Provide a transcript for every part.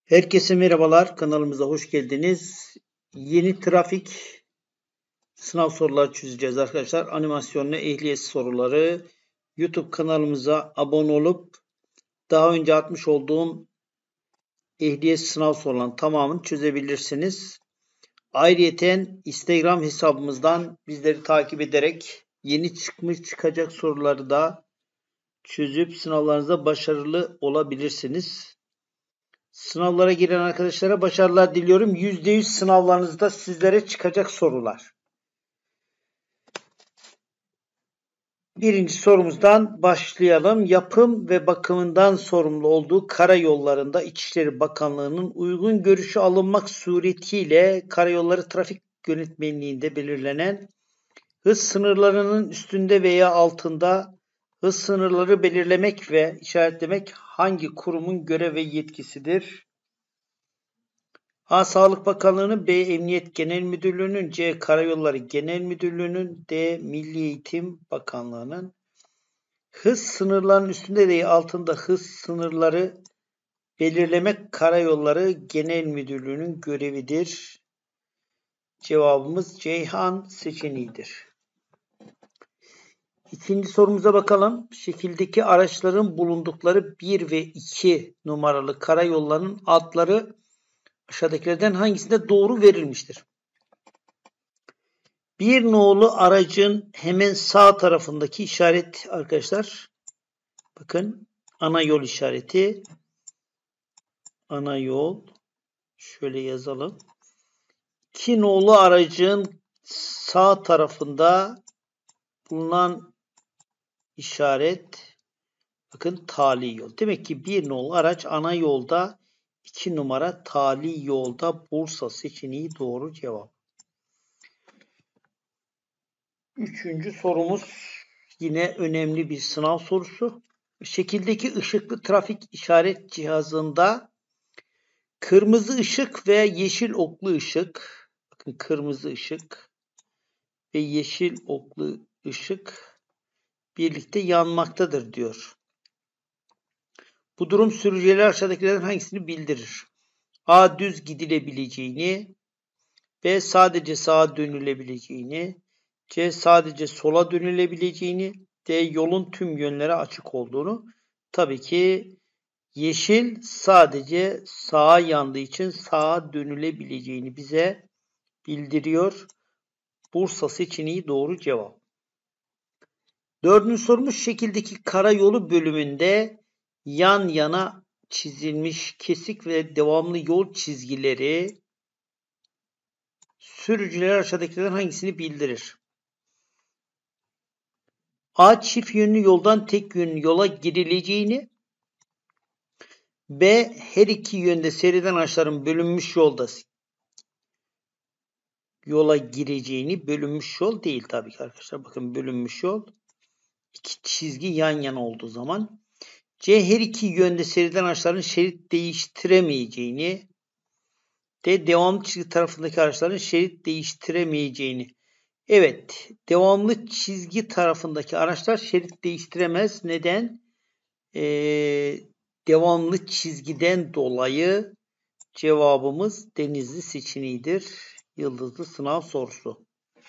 Herkese merhabalar, kanalımıza hoş geldiniz. Yeni trafik sınav soruları çözeceğiz arkadaşlar. Animasyonlu ehliyet soruları. YouTube kanalımıza abone olup daha önce atmış olduğum ehliyet sınav sorularının tamamını çözebilirsiniz. Ayrıyeten Instagram hesabımızdan bizleri takip ederek yeni çıkacak soruları da çözüp sınavlarınızda başarılı olabilirsiniz. Sınavlara giren arkadaşlara başarılar diliyorum. %100 sınavlarınızda sizlere çıkacak sorular. Birinci sorumuzdan başlayalım. Yapım ve bakımından sorumlu olduğu karayollarında İçişleri Bakanlığı'nın uygun görüşü alınmak suretiyle Karayolları Trafik Yönetmeliğinde belirlenen hız sınırlarının üstünde veya altında hız sınırları belirlemek ve işaretlemek hangi kurumun görev ve yetkisidir? A. Sağlık Bakanlığı'nın, B. Emniyet Genel Müdürlüğü'nün, C. Karayolları Genel Müdürlüğü'nün, D. Milli Eğitim Bakanlığı'nın. Hız sınırlarının üstünde değil altında hız sınırları belirlemek Karayolları Genel Müdürlüğü'nün görevidir. Cevabımız Ceyhan seçeneğidir. İkinci sorumuza bakalım. Şekildeki araçların bulundukları 1 ve 2 numaralı karayollarının adları aşağıdakilerden hangisinde doğru verilmiştir? Bir nolu aracın hemen sağ tarafındaki işaret arkadaşlar. Bakın ana yol işareti. Ana yol. Şöyle yazalım. 2 nolu aracın sağ tarafında bulunan işaret. Bakın tali yol. Demek ki 1 nolu araç ana yolda, 2 numara tali yolda. Bursa seçeneği doğru cevap. Üçüncü sorumuz yine önemli bir sınav sorusu. Şekildeki ışıklı trafik işaret cihazında kırmızı ışık ve yeşil oklu ışık, bakın kırmızı ışık ve yeşil oklu ışık birlikte yanmaktadır diyor. Bu durum sürücüler aşağıdakilerden hangisini bildirir? A. Düz gidilebileceğini, B. Sadece sağa dönülebileceğini, C. Sadece sola dönülebileceğini, D. Yolun tüm yönlere açık olduğunu. Tabii ki yeşil sadece sağa yandığı için sağa dönülebileceğini bize bildiriyor. Bursa seçeneği doğru cevap. Dördüncü sorumuz şekildeki karayolu bölümünde yan yana çizilmiş kesik ve devamlı yol çizgileri sürücüler aşağıdakilerden hangisini bildirir? A. Çift yönlü yoldan tek yönlü yola girileceğini, B. Her iki yönde seyreden araçların bölünmüş yolda yola gireceğini, bölünmüş yol değil tabii ki arkadaşlar. Bakın bölünmüş yol. İki çizgi yan yana olduğu zaman. C. Her iki yönde seyreden araçların şerit değiştiremeyeceğini, D. Devamlı çizgi tarafındaki araçların şerit değiştiremeyeceğini. Evet, devamlı çizgi tarafındaki araçlar şerit değiştiremez. Neden? Devamlı çizgiden dolayı cevabımız Denizli seçeneğidir. Yıldızlı sınav sorusu.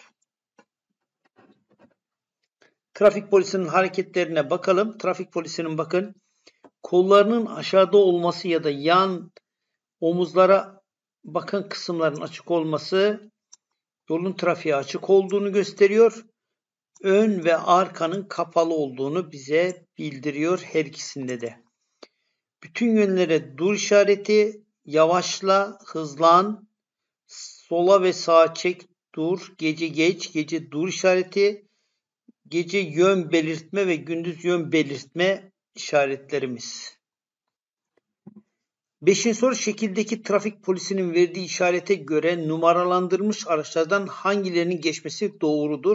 Trafik polisinin hareketlerine bakalım. Trafik polisinin bakın kollarının aşağıda olması ya da yan omuzlara bakın kısımların açık olması yolun trafiğe açık olduğunu gösteriyor. Ön ve arkanın kapalı olduğunu bize bildiriyor her ikisinde de. Bütün yönlere dur işareti, yavaşla, hızlan, sola ve sağa çek, dur, gece geç, gece dur işareti, gece yön belirtme ve gündüz yön belirtme işaretlerimiz. 5. soru şekildeki trafik polisinin verdiği işarete göre numaralandırılmış araçlardan hangilerinin geçmesi doğrudur?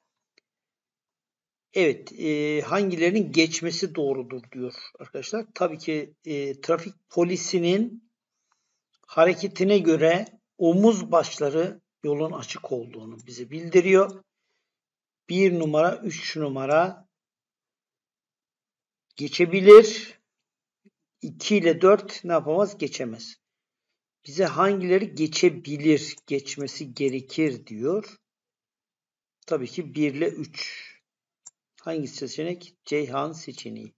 Evet, hangilerinin geçmesi doğrudur diyor arkadaşlar. Tabii ki trafik polisinin hareketine göre omuz başları yolun açık olduğunu bize bildiriyor. 1 numara, 3 numara geçebilir. 2 ile 4 ne yapamaz? Geçemez. Bize hangileri geçebilir, geçmesi gerekir diyor. Tabii ki 1 ile 3. Hangi seçenek? Ceyhan seçeneği.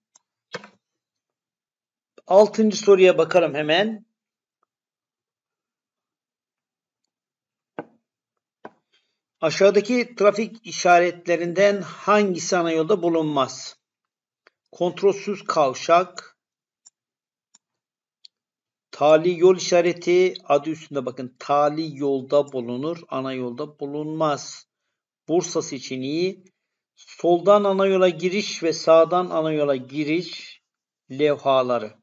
6. soruya bakalım hemen. Aşağıdaki trafik işaretlerinden hangisi ana yolda bulunmaz? Kontrolsüz kavşak, tali yol işareti, adı üstünde bakın, tali yolda bulunur, ana yolda bulunmaz. Bursa seçeneği, soldan ana yola giriş ve sağdan ana yola giriş levhaları.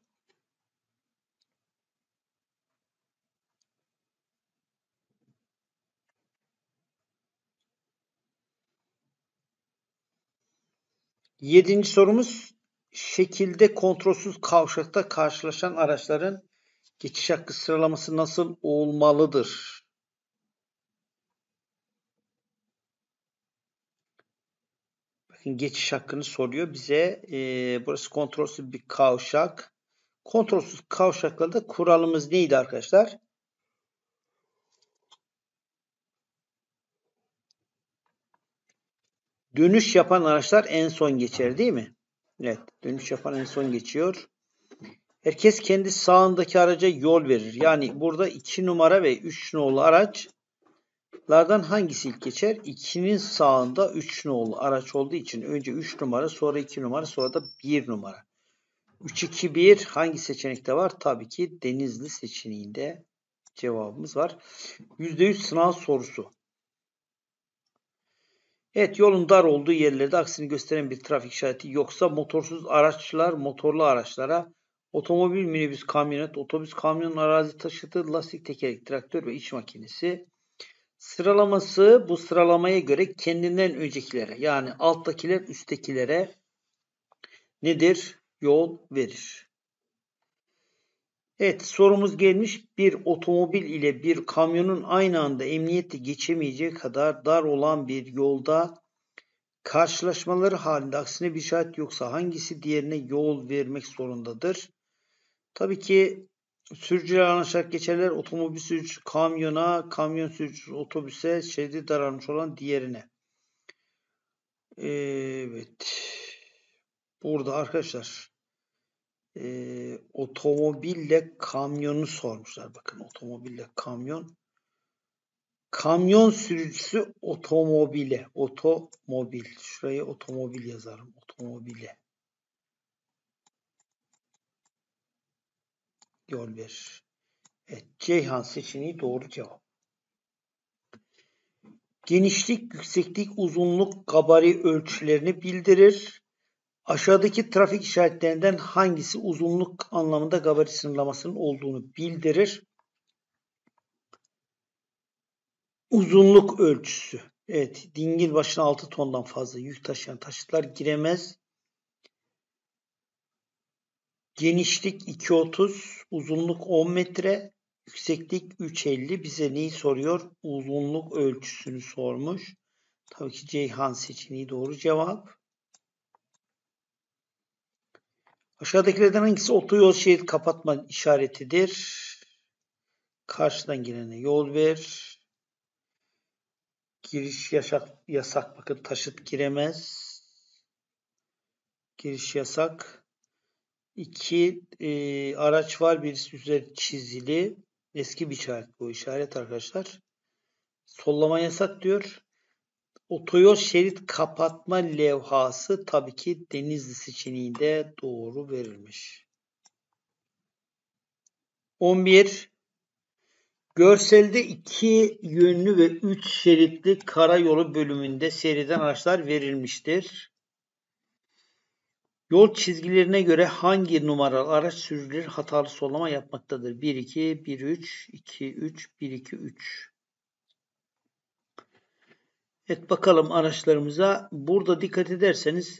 Yedinci sorumuz, şekilde kontrolsüz kavşakta karşılaşan araçların geçiş hakkı sıralaması nasıl olmalıdır? Bakın geçiş hakkını soruyor bize. Burası kontrolsüz bir kavşak. Kontrolsüz kavşaklarda kuralımız neydi arkadaşlar? Dönüş yapan araçlar en son geçer değil mi? Evet, dönüş yapan en son geçiyor. Herkes kendi sağındaki araca yol verir. Yani burada 2 numara ve 3 nolu araçlardan hangisi ilk geçer? 2'nin sağında 3 nolu araç olduğu için önce 3 numara, sonra 2 numara, sonra da 1 numara. 3-2-1 hangi seçenekte var? Tabii ki Denizli seçeneğinde cevabımız var. %100 sınav sorusu. Evet, yolun dar olduğu yerlerde aksini gösteren bir trafik işareti yoksa motorsuz araçlar motorlu araçlara, otomobil, minibüs, kamyonet, otobüs, kamyon, arazi taşıtı, lastik, tekerlek, traktör ve iş makinesi. Sıralaması, bu sıralamaya göre kendinden öncekilere, yani alttakiler üsttekilere nedir? Yol verir. Evet, sorumuz gelmiş. Bir otomobil ile bir kamyonun aynı anda emniyette geçemeyeceği kadar dar olan bir yolda karşılaşmaları halinde aksine bir işaret yoksa hangisi diğerine yol vermek zorundadır? Tabii ki sürücüler anlaşarak geçerler. Otomobil sürücüsü kamyona, kamyon sürücüsü otobüse, şeridi daralmış olan diğerine. Evet. Burada arkadaşlar otomobille kamyonu sormuşlar. Bakın, otomobille kamyon. Kamyon sürücüsü otomobile. Otomobil. Şuraya otomobil yazarım. Otomobile yol verir. Evet, Ceyhan seçeneği doğru cevap. Genişlik, yükseklik, uzunluk, gabari ölçülerini bildirir. Aşağıdaki trafik işaretlerinden hangisi uzunluk anlamında gabari sınırlamasının olduğunu bildirir? Uzunluk ölçüsü. Evet, dingil başına 6 tondan fazla yük taşıyan taşıtlar giremez. Genişlik 2.30, uzunluk 10 metre, yükseklik 3.50. Bize neyi soruyor? Uzunluk ölçüsünü sormuş. Tabii ki Ceyhan seçeneği doğru cevap. Aşağıdakilerden hangisi otoyol şerit kapatma işaretidir? Karşıdan gelene yol ver. Giriş yasak. Bakın, taşıt giremez. Giriş yasak. 2 araç var. Birisi üzeri çizili. Eski bir işaret bu işaret arkadaşlar. Sollama yasak diyor. Otoyol şerit kapatma levhası tabii ki Denizli seçeneğinde doğru verilmiş. 11. Görselde 2 yönlü ve 3 şeritli karayolu bölümünde seyreden araçlar verilmiştir. Yol çizgilerine göre hangi numaralı araç sürücüleri hatalı sollama yapmaktadır? 1-2, 1-3, 2-3, 1-2-3. Evet, bakalım araçlarımıza. Burada dikkat ederseniz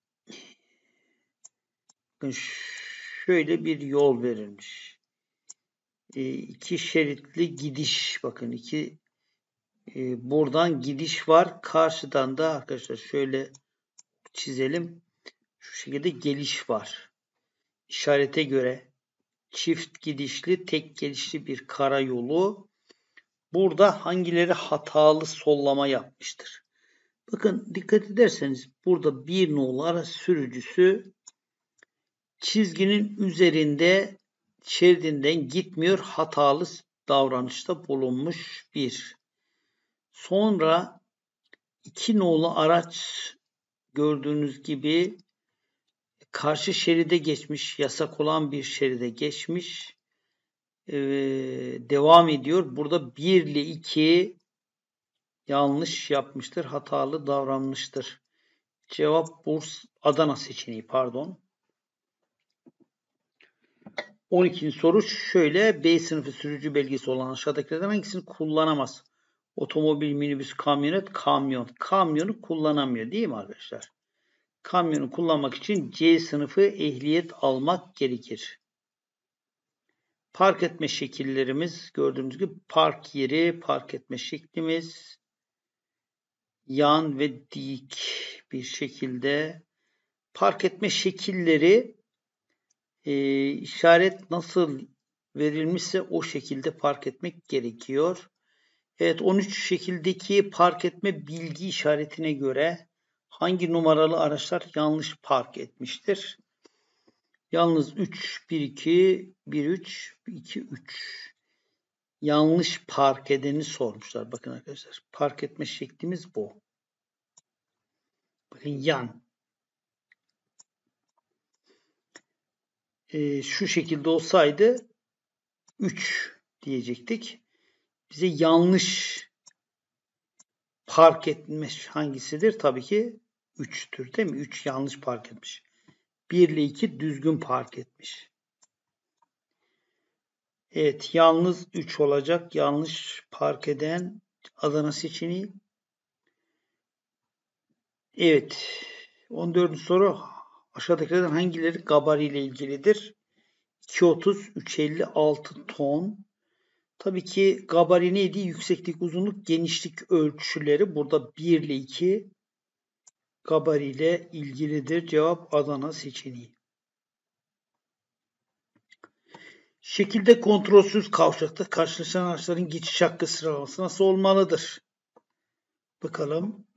şöyle bir yol verilmiş. 2 şeritli gidiş. Bakın, buradan gidiş var. Karşıdan da arkadaşlar şöyle çizelim. Şu şekilde geliş var. İşarete göre çift gidişli, tek gelişli bir karayolu. Burada hangileri hatalı sollama yapmıştır? Bakın dikkat ederseniz burada bir nolu araç sürücüsü çizginin üzerinde şeridinden gitmiyor, hatalı davranışta bulunmuş bir. Sonra 2 nolu araç gördüğünüz gibi karşı şeride geçmiş, yasak olan bir şeride geçmiş. Devam ediyor. Burada 1 ile 2 yanlış yapmıştır, hatalı davranmıştır. Cevap Adana seçeneği, pardon. 12. soru şöyle. B sınıfı sürücü belgesi olan aşağıdakilerden hangisini kullanamaz? Otomobil, minibüs, kamyonet, kamyon. Kamyonu kullanamıyor değil mi arkadaşlar? Kamyonu kullanmak için C sınıfı ehliyet almak gerekir. Park etme şekillerimiz gördüğünüz gibi park yeri, park etme şeklimiz yan ve dik bir şekilde. Park etme şekilleri işaret nasıl verilmişse o şekilde park etmek gerekiyor. Evet, 13 şekildeki park etme bilgi işaretine göre hangi numaralı araçlar yanlış park etmiştir? Yalnız 3, 1, 2, 1, 3, 2, 3. Yanlış park edeni sormuşlar. Bakın arkadaşlar, park etme şeklimiz bu. Bakın yan. Şu şekilde olsaydı 3 diyecektik. Bize yanlış park etmiş hangisidir? Tabii ki 3'tür değil mi? 3 yanlış park etmiş. 1 ile 2 düzgün park etmiş. Evet, yalnız 3 olacak. Yanlış park eden Adana seçeneği. Evet. 14. soru. Aşağıdakilerden hangileri gabari ile ilgilidir? 2.30, 3.50, 6 ton. Tabii ki gabari neydi? Yükseklik, uzunluk, genişlik ölçüleri. Burada 1 ile 2 gabari ile ilgilidir. Cevap Adana seçeneği. Şekilde kontrolsüz kavşakta karşılaşan araçların geçiş hakkı sıralaması nasıl olmalıdır? Bakalım.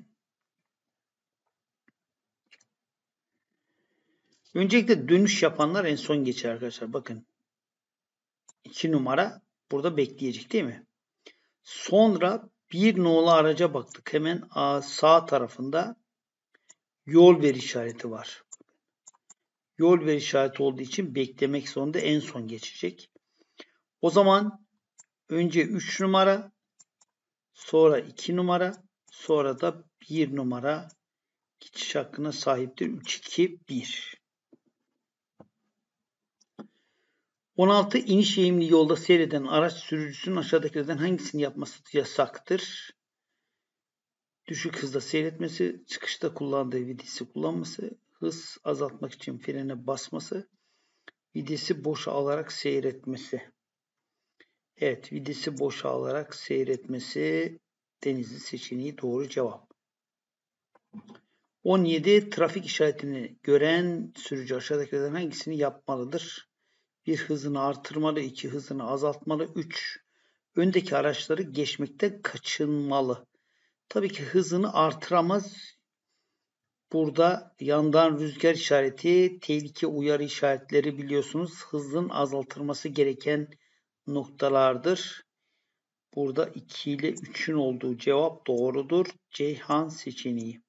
Öncelikle dönüş yapanlar en son geçer arkadaşlar. Bakın. 2 numara burada bekleyecek değil mi? Sonra bir nolu araca baktık. Hemen sağ tarafında yol ver işareti var. Yol ver işareti olduğu için beklemek zorunda, en son geçecek. O zaman önce 3 numara, sonra 2 numara, sonra da 1 numara geçiş hakkına sahiptir. 3, 2, 1. 16. İniş eğimli yolda seyreden araç sürücüsünün aşağıdakilerden hangisini yapması yasaktır? Düşük hızda seyretmesi, çıkışta kullandığı vitesi kullanması, hız azaltmak için frene basması, vitesi boşa alarak seyretmesi. Evet, vitesi boşa alarak seyretmesi Denizli seçeneği doğru cevap. 17. Trafik işaretini gören sürücü aşağıdakilerden hangisini yapmalıdır? 1. Hızını artırmalı, 2. Hızını azaltmalı, 3. Öndeki araçları geçmekten kaçınmalı. Tabii ki hızını artıramaz. Burada yandan rüzgar işareti, tehlike uyarı işaretleri biliyorsunuz hızın azaltılması gereken noktalardır. Burada 2 ile 3'ün olduğu cevap doğrudur. Ceyhan seçeneği.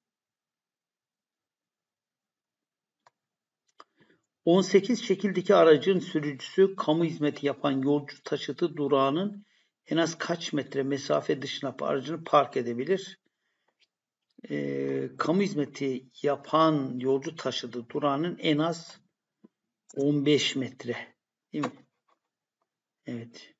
18 şekildeki aracın sürücüsü kamu hizmeti yapan yolcu taşıtı durağının en az kaç metre mesafe dışına aracını park edebilir? Kamu hizmeti yapan yolcu taşıtı durağının en az 15 metre. Değil mi? Evet.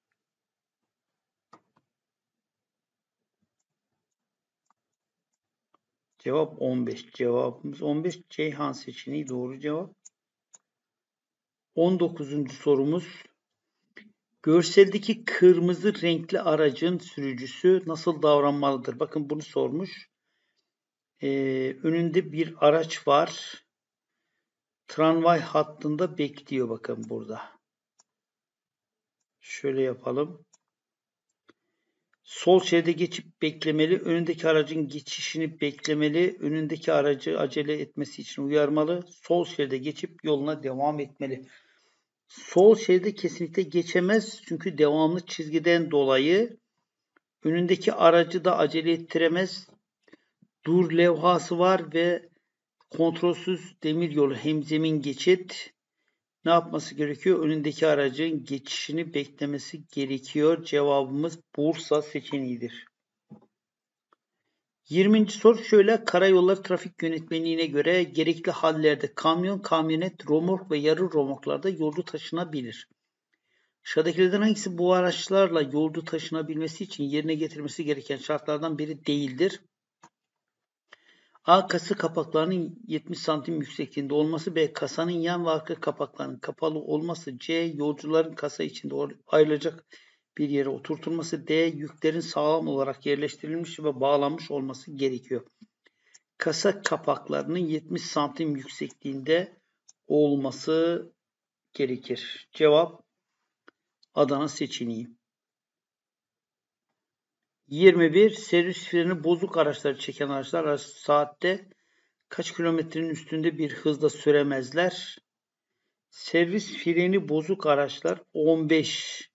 Cevap 15. Cevabımız 15. Ceyhan seçeneği doğru cevap. 19. sorumuz. Görseldeki kırmızı renkli aracın sürücüsü nasıl davranmalıdır? Bakın bunu sormuş. Önünde bir araç var. Tramvay hattında bekliyor bakın burada. Şöyle yapalım. Sol şeride geçip beklemeli. Önündeki aracın geçişini beklemeli. Önündeki aracı acele etmesi için uyarmalı. Sol şeride geçip yoluna devam etmeli. Sol şeride kesinlikle geçemez. Çünkü devamlı çizgiden dolayı önündeki aracı da acele ettiremez. Dur levhası var ve kontrolsüz demiryolu hemzemin geçit. Ne yapması gerekiyor? Önündeki aracın geçişini beklemesi gerekiyor. Cevabımız Bursa seçeneğidir. 20. soru şöyle. Karayolları Trafik Yönetmeliğine göre gerekli hallerde kamyon, kamyonet, romork ve yarı romorklarda yolcu taşınabilir. Aşağıdakilerden hangisi bu araçlarla yolcu taşınabilmesi için yerine getirmesi gereken şartlardan biri değildir? A. Kasa kapaklarının 70 santim yüksekliğinde olması. B. Kasanın yan ve arka kapaklarının kapalı olması. C. Yolcuların kasa içinde ayrılacak bir yere oturtulması. D. Yüklerin sağlam olarak yerleştirilmiş ve bağlanmış olması gerekiyor. Kasa kapaklarının 70 santim yüksekliğinde olması gerekir. Cevap Adana seçeneği. 21. Servis freni bozuk araçları çeken araçlar saatte kaç kilometrenin üstünde bir hızla süremezler? Servis freni bozuk araçlar 15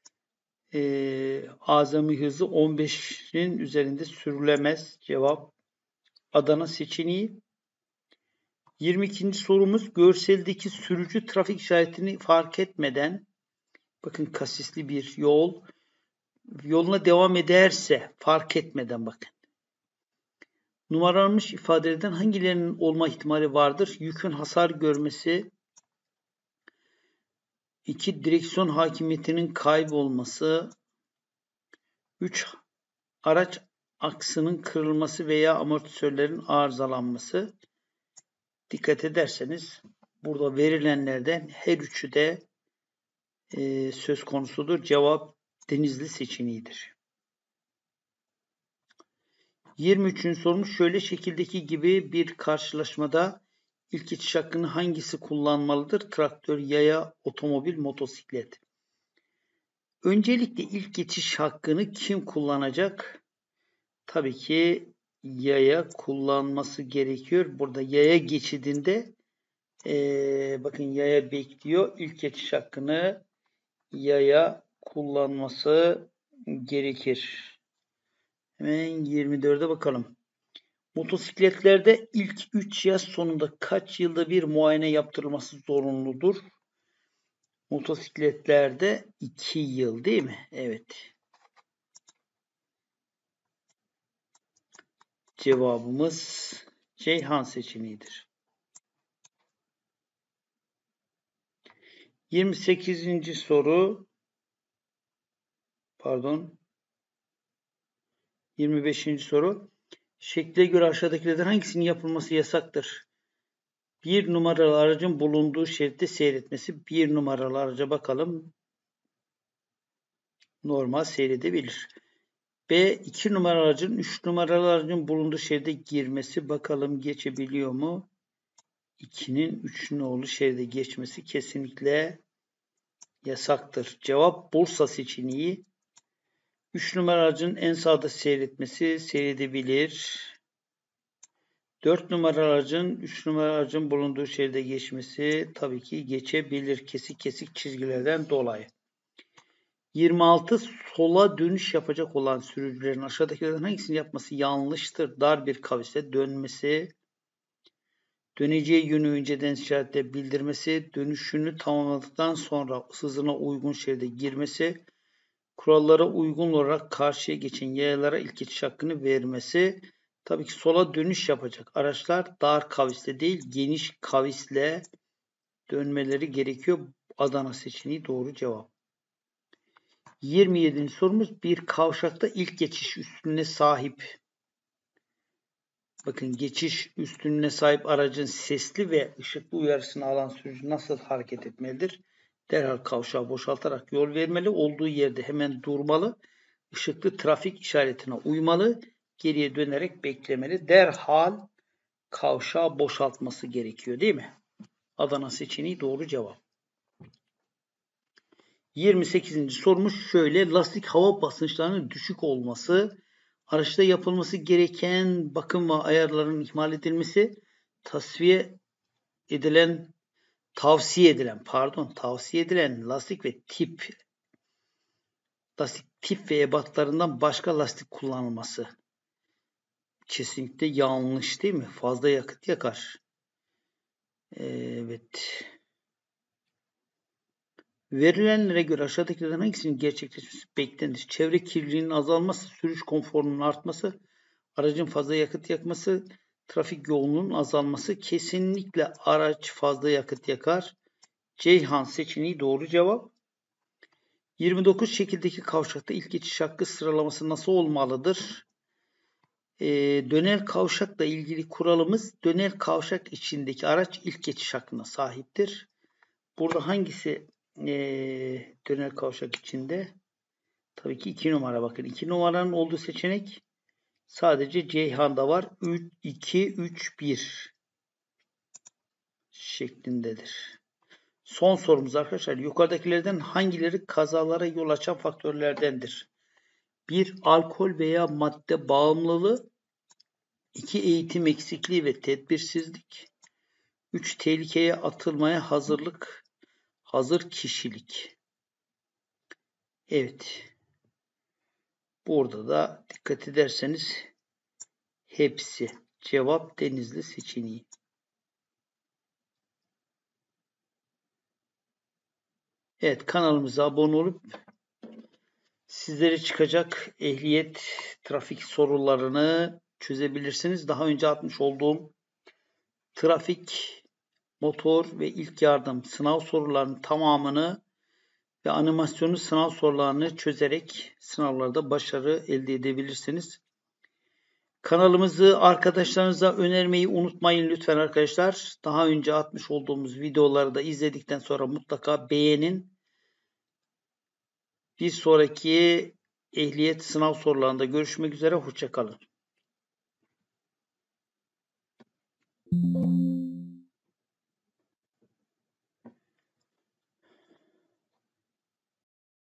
azami hızı 15'in üzerinde sürülemez. Cevap Adana seçeneği. 22. sorumuz görseldeki sürücü trafik işaretini fark etmeden bakın kasisli bir yoluna devam ederse fark etmeden bakın. Numaralanmış ifadelerden hangilerinin olma ihtimali vardır? Yükün hasar görmesi, 2. Direksiyon hakimiyetinin kaybolması, 3. Araç aksının kırılması veya amortisörlerin arızalanması. Dikkat ederseniz burada verilenlerden her üçü de söz konusudur. Cevap Denizli seçeneğidir. 23. sorumuz şöyle şekildeki gibi bir karşılaşmada ilk geçiş hakkını hangisi kullanmalıdır? Traktör, yaya, otomobil, motosiklet. Öncelikle ilk geçiş hakkını kim kullanacak? Tabii ki yaya kullanması gerekiyor. Burada yaya geçidinde bakın yaya bekliyor. İlk geçiş hakkını yaya kullanması gerekir. Hemen 24'e bakalım. Motosikletlerde ilk 3 yaz sonunda kaç yılda bir muayene yaptırılması zorunludur? Motosikletlerde 2 yıl değil mi? Evet. Cevabımız Ceyhan seçeneğidir. 28. soru 25. soru. Şekle göre aşağıdakilerden hangisinin yapılması yasaktır? 1 numaralı aracın bulunduğu şeritte seyretmesi. 1 numaralı araca bakalım. Normal seyredebilir. B. 2 numaralı aracın 3 numaralı aracın bulunduğu şeride girmesi. Bakalım geçebiliyor mu? 2'nin 3'ün oğlu şeride geçmesi kesinlikle yasaktır. Cevap Bursa seçeneği. 3 numaralı aracın en sağda seyretmesi seyredebilir. 4 numaralı aracın 3 numaralı aracın bulunduğu şeride geçmesi tabii ki geçebilir kesik kesik çizgilerden dolayı. 26. Sola dönüş yapacak olan sürücülerin aşağıdakilerden hangisini yapması yanlıştır? Dar bir kaviste dönmesi, döneceği yönü önceden işaretle bildirmesi, dönüşünü tamamladıktan sonra hızına uygun şeride girmesi, kurallara uygun olarak karşıya geçen yayalara ilk geçiş hakkını vermesi. Tabii ki sola dönüş yapacak araçlar dar kavisle değil geniş kavisle dönmeleri gerekiyor. Adana seçeneği doğru cevap. 27. sorumuz bir kavşakta ilk geçiş üstünlüğüne sahip. Bakın geçiş üstünlüğüne sahip aracın sesli ve ışıklı uyarısını alan sürücü nasıl hareket etmelidir? Derhal kavşağı boşaltarak yol vermeli. Olduğu yerde hemen durmalı. Işıklı trafik işaretine uymalı. Geriye dönerek beklemeli. Derhal kavşağı boşaltması gerekiyor değil mi? Adana seçeneği doğru cevap. 28. sormuş şöyle. Lastik hava basınçlarının düşük olması, araçta yapılması gereken bakım ve ayarların ihmal edilmesi, tavsiye edilen lastik tip ve ebatlarından başka lastik kullanılması. Kesinlikle yanlış değil mi? Fazla yakıt yakar. Evet. Verilenlere göre aşağıdakilerden hangisinin gerçekleşmesi beklenir? Çevre kirliliğinin azalması, sürüş konforunun artması, aracın fazla yakıt yakması, trafik yoğunluğunun azalması. Kesinlikle araç fazla yakıt yakar. Ceyhan seçeneği doğru cevap. 29 şekildeki kavşakta ilk geçiş hakkı sıralaması nasıl olmalıdır? Döner kavşakla ilgili kuralımız, döner kavşak içindeki araç ilk geçiş hakkına sahiptir. Burada hangisi döner kavşak içinde? Tabii ki 2 numara. Bakın 2 numaranın olduğu seçenek sadece Ceyhan'da var. 2, 3, 1 şeklindedir. Son sorumuz arkadaşlar. Yukarıdakilerden hangileri kazalara yol açan faktörlerdendir? 1. Alkol veya madde bağımlılığı. 2. Eğitim eksikliği ve tedbirsizlik. 3. Tehlikeye atılmaya hazır kişilik. Evet. Burada da dikkat ederseniz hepsi. Cevap Denizli seçeneği. Evet, kanalımıza abone olup sizlere çıkacak ehliyet trafik sorularını çözebilirsiniz. Daha önce atmış olduğum trafik, motor ve ilk yardım sınav sorularının tamamını ve animasyonlu sınav sorularını çözerek sınavlarda başarı elde edebilirsiniz. Kanalımızı arkadaşlarınıza önermeyi unutmayın lütfen arkadaşlar. Daha önce atmış olduğumuz videoları da izledikten sonra mutlaka beğenin. Bir sonraki ehliyet sınav sorularında görüşmek üzere. Hoşça kalın.